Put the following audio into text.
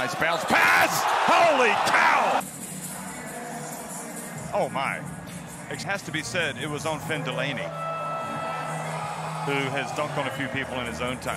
Nice bounce pass. Holy cow. Oh, my. It has to be said, it was on Delany, who has dunked on a few people in his own time.